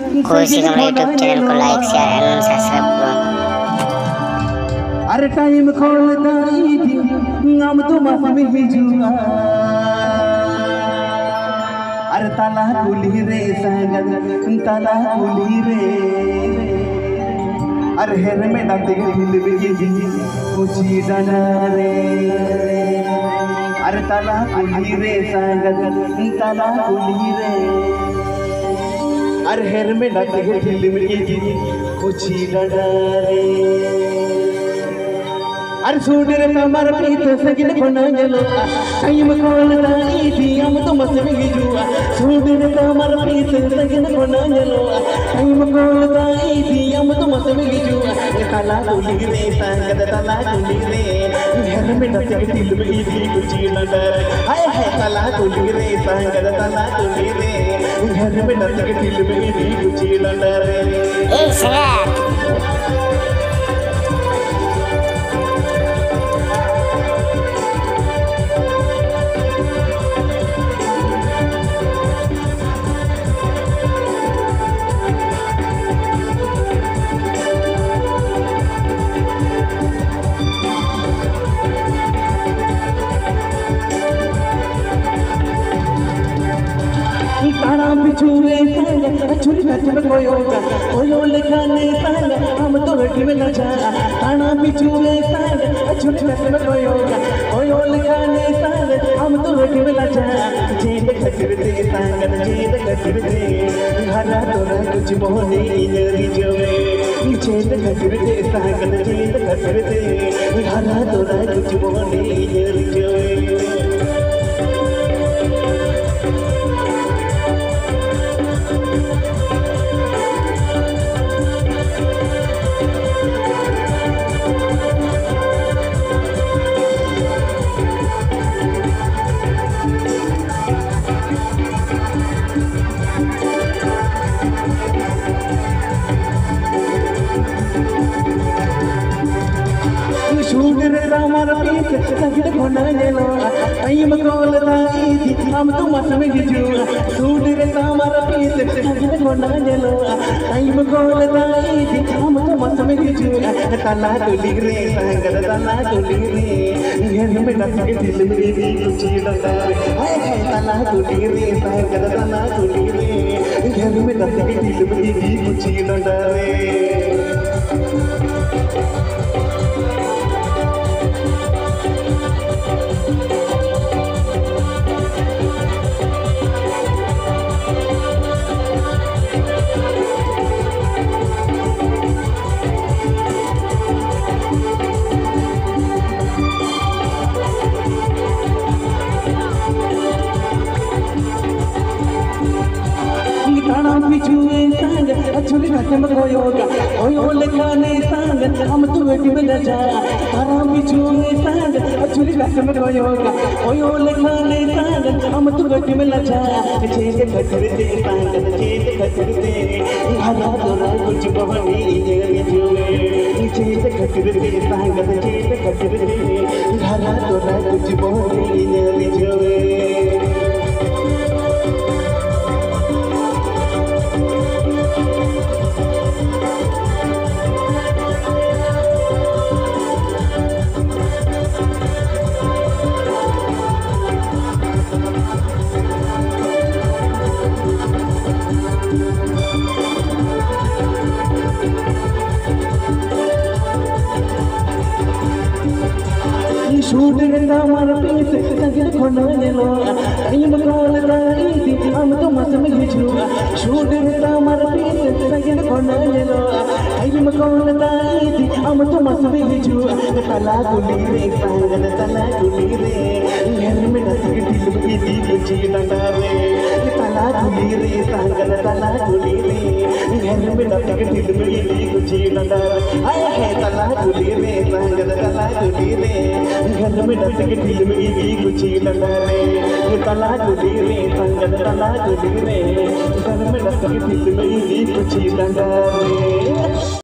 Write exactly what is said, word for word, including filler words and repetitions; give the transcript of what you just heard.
कोशिश हमारे YouTube channel को लाइक शेयर एंड सब्सक्राइब करो। अरे टाइम खोल दाई थी नाम तो माफ में जुआ अरे ताला कुली रे सागल ताला कुली रे अरे हेर में डांटे दिल बिजी कुची डाना रे अरे ताला कुली रे सागल ताला कुली रे अरे हेर में डांटे दिल बिजी कुची डाना रे अरे सूडर कमर पीत सगिन कोनायलो टाइम खोल दाई थी हम तो मस में जुआ सूडर कमर पीत सगिन कोनायलो टाइम खोल दाई थी हम तो मस में जुआ ताला कुली रे संगत ताला कुली रे घर में डस के दिल में भी कुछ न डर हाय हाय ताला कुली रे संगत ताला कुली रे घर में डस के दिल में भी कुछ न डर ए सर तारा बिछुए संग छुरी नच में कोयोगा कोयो लिखाने संग हम तो घटी में नचा तारा बिछुए संग छुरी नच में कोयोगा कोयो लिखाने संग हम तो घटी में नचा जेद खतिर दे संग जेद खतिर दे हरा तोरा कुछ मोहनी नरी जोवे जेद खतिर दे संग जेद खतिर दे हरा तोरा कुछ मोहनी नरी जोवे सूडर रामर पीत सगिन कोनायलो टाइम खोल दाई थी हम तो मस में जुआ सूडर रामर पीत सगिन कोनायलो टाइम खोल दाई थी हम तो मस में जुआ ताला कुली रे संगत ताला कुली रे घर में डस के दिल में भी कुछ डसा हाय हाय ताला कुली रे संगत ताला कुली रे घर में डस के दिल में भी कुछ डसा रे तारा बिछुए संग छुरी नच में कोयोगा कोयो लिखाने संग हम तो घटी में नचा तारा बिछुए संग छुरी नच में कोयोगा कोयो लिखाने संग हम तो घटी में नचा जेद खतिर दे संग जेद खतिर दे हरा तोरा कुछ मोहनी नरी जोवे जेद खतिर दे संग जेद खतिर दे हरा तोरा कुछ मोहनी नरी जोवे सूडर रामर पीत सगिन कोनायलो टाइम खोल दाई थी हम तो मस में जुआ सूडर रामर पीत सगिन कोनायलो टाइम खोल दाई थी हम तो मस में जुआ ताला कुली रे संगत ताला कुली रे घर में डस के दिल में भी कुछ डंडा रे ताला कुली रे संगत ताला कुली रे घर में डस के दिल में भी कुछ डंडा हाय हाय ताला कुली रे संगत ताला कुली रे घर में डस के दिल में भी कुछ डंडा रे ताला कुली रे संगत ताला कुली रे घर में डस के दिल में भी कुछ डंडा रे।